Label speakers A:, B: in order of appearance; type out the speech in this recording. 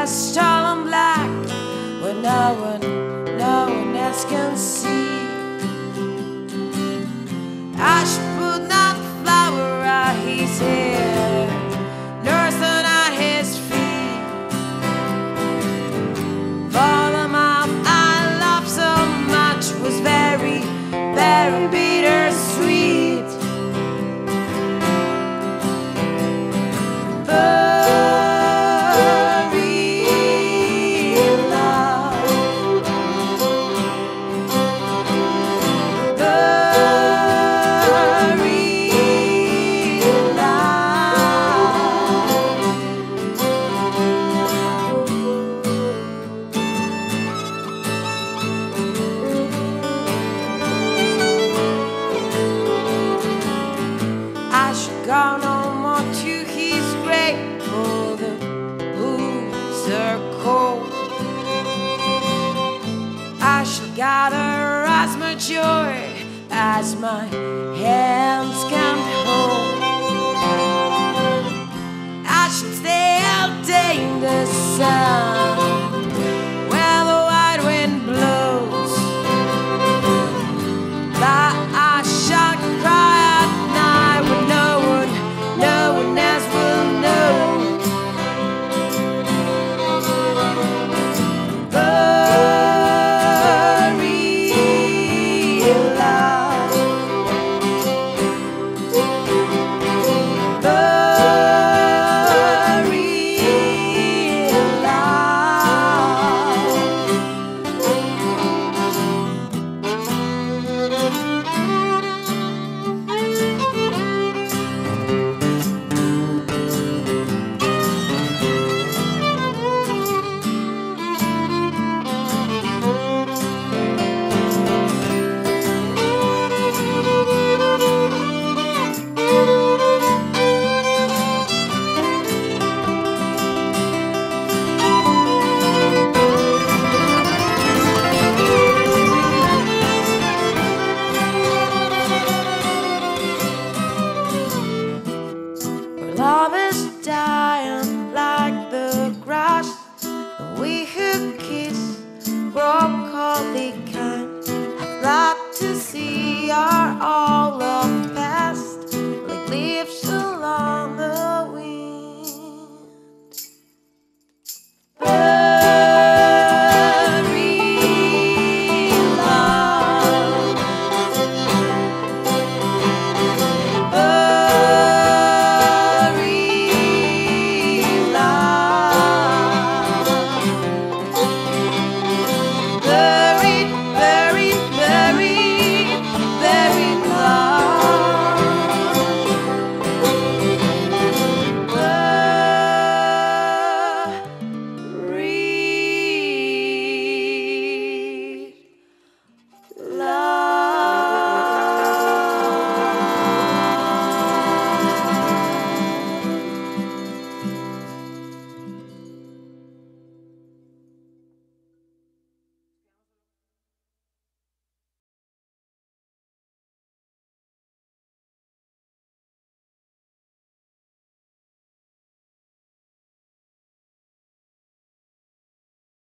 A: dressed all in black, where no one else can see. I should put that flower out his hair, nursing at his feet. For the mouth I love so much was very, very bittersweet. I should go no more to his grave, for the blues are cold. I shall gather as much joy as my hands can hold. I shall stay all day in the sun,